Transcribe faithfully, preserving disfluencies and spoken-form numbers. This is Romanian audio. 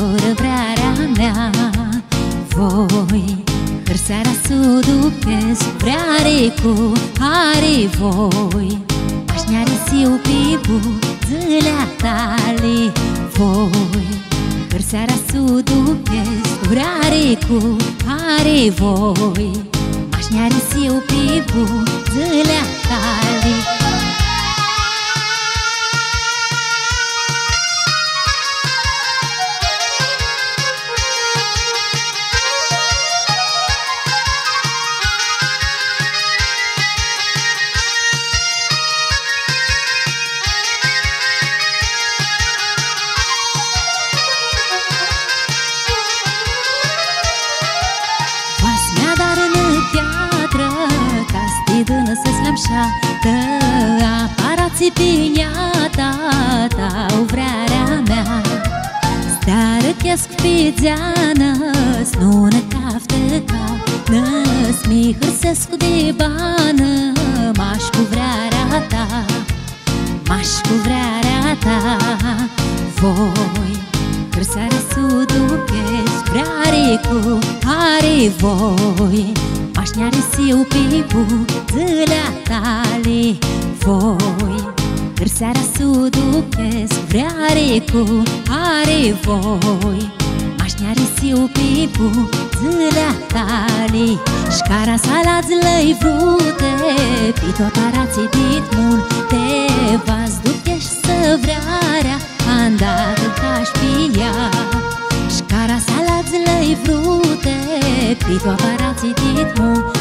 soră vrearea mea. Voi seara s-o duces vreare cu are voi. Aș-ne arisiu pe buzele tale. Voi seara s-o duces vreare cu are voi. Aș-ne arisiu pe buzele tale. Că aparații pineata ta-o vrearea mea. Stară chesc pe zeană, snună caftă ca năsmi hârsesc de bană. M-aș cu vrearea ta, m-aș cu vrearea ta. Voi hârsare s-o duches vreare cu are voi. Aș-ne arisiu pe buzele tale. Voi seara s-o duches vreare cu are voi. Aș-ne arisiu pe buzele tale. Șcara salați lăi vrute pe tot arații dit multe. V-ați duchești să vrearea andată ca-aș fi ea. Șcara salați lăi vrute pe tot arații dit multe.